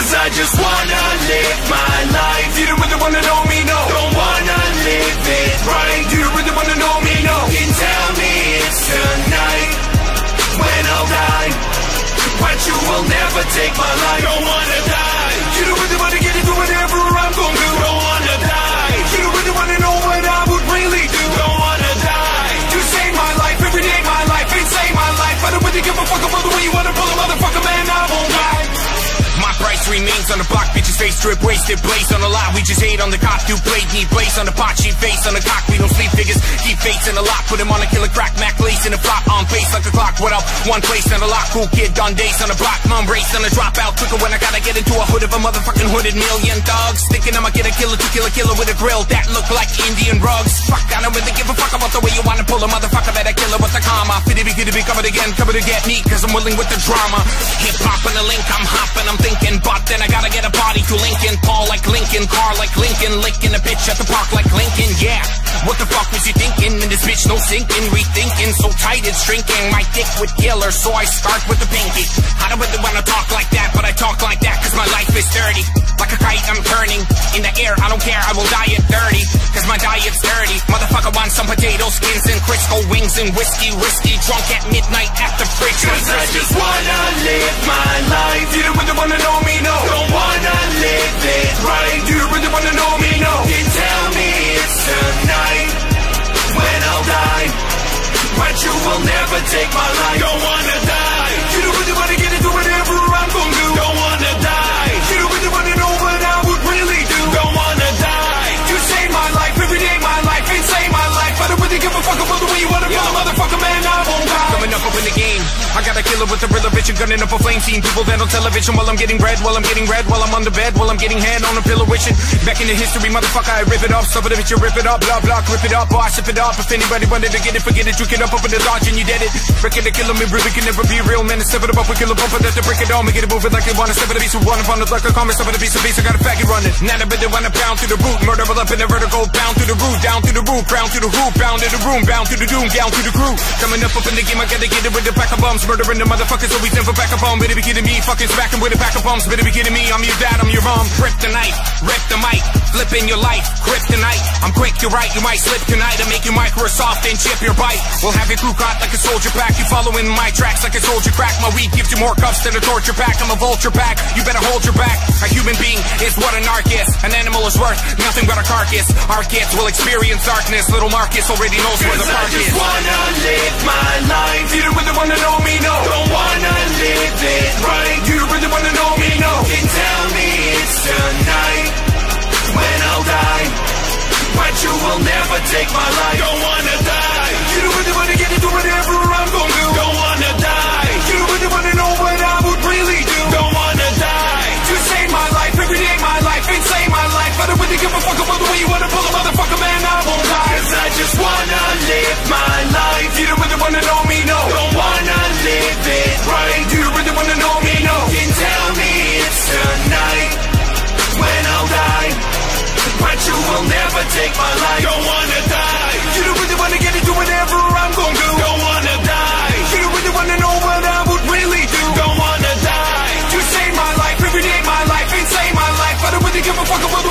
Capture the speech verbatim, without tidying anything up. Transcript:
Cause I just wanna live my life. You don't really wanna know me, no. Don't wanna live it right. You don't really wanna know me, no. You can tell me it's tonight when I'll die, but you will never take my life. Don't wanna die. You don't really wanna get into whatever I'm gon' do. Don't wanna die. You don't really wanna know what I would really do. Don't wanna die. You save my life every day, my life ain't save my life. I don't really give a fuck about the way you wanna pull a motherfucker, man. I won't die. My price remains on the block, bitches face drip, wasted, blaze on the lot. We just hate on the cop, do blade, knee blaze on the pot, she face on the cock. We don't sleep, figures, keep fates in the lock. Put him on a killer crack, Mac lace in the flop, on face like a clock. What up? One place on the lock, cool kid, done days on the block. Mom race on the dropout, quicker when I gotta get into a hood of a motherfucking hooded million thugs. Thinking I'ma get a killer to kill a killer with a grill that look like Indian rugs. Fuck, I don't really give a fuck about the way you wanna pull a motherfucker, better killer with the karma. Fitty be could be covered again, covered to get me, cause I'm willing with the drama. Hip hop on the link, I'm hopping, I'm thinking, but then I gotta get a body to Lincoln. Paul like Lincoln, car like Lincoln, licking a bitch at the park like Lincoln, yeah. What the fuck was you thinking? In this bitch no sinking, rethinking, so tight it's shrinking. My dick would kill her, so I start with the pinky. I don't really wanna talk like that, but I talk like that cause my life is dirty. Like a kite I'm turning in the air, I don't care, I will die at thirty, cause my diet's dirty. Motherfucker wants some potato skins and Crisco wings and whiskey, risky, drunk at midnight at the fridge. Cause I just wanna live my life. You don't really wanna know me, no. Don't wanna live it right. You don't really wanna know me, no. You tell me it's tonight when I'll die, but you will never take my life. Don't wanna die. You don't really wanna get into whatever I'm gon' do. Don't wanna die. You don't really wanna know what I would really do. Don't wanna die. You save my life every day, my life ain't save my life. I don't really give a fuck about the way you wanna pull a motherfucker, man. I won't die. Coming up up in the game, I got a killer with a real bitch and gunning up a flame. Seeing people that on television while I'm getting bread, while I'm getting red, while I'm on the bed, while I'm getting head on a pillow wishing. Back in the history, motherfucker, I rip it up. Stuff it, bitch, you rip it up, blah blah, rip it up, or I sip it up. If anybody wanted to get it, forget it, drink it up, up in the dodge and you dead it. Breaking the killer, me really can never be real, man. Step it up, we kill a bumper, that to break it all, make it move it like they wanna step it a piece of one upon it like a commerce, step it a piece of piece. I got a faggot running. Now the bit they wanna pound through the root, murder all up in the vertical, bound through the root, down through the roof, bound to the roof, bound to the room, bound to the doom, down to the crew. Coming up up in the game, I gotta get it with the pack of bums, murdering the motherfuckers, always in for back of home. Better be kidding me, fucking smacking with a pack of bums. Better be kidding me, I'm your dad, I'm your mom. Rip the knife, rip the mic, flipping your life, kryptonite. I'm quick, you're right, you might slip tonight. I make you Microsoft and chip your bite. We'll have your crew caught like a soldier pack. You following my tracks like a soldier crack. My weed gives you more cuffs than a torture pack. I'm a vulture pack, you better hold your back. A human being is what a narc is. An animal is worth nothing but a carcass. Our kids will experience darkness. Little Marcus already knows where the park is. I just wanna live my life. You don't really wanna know me, no. Don't wanna live it right. You don't really wanna know me, no. You can tell me it's tonight when I'll die, but you will never take my life. Don't wanna die. You don't really wanna get into whatever I'm gon' do. Don't wanna die. You don't really wanna know what I would really do. Don't wanna die. You save my life every day, my life ain't save my life. I don't really give a fuck about the way you wanna pull a motherfucker, man. I won't die. Cause I just wanna live my life. You don't really wanna know me, no. Don't wanna live it right. You don't really wanna know me, no. You can tell me it's tonight when I'll die, but you will never take my life. Don't wanna die. You don't really wanna get into whatever I'm gon' do. Don't wanna die. You don't really wanna know what I would really do. Don't wanna die. You save my life every day, my life ain't save my life. I don't really give a fuck about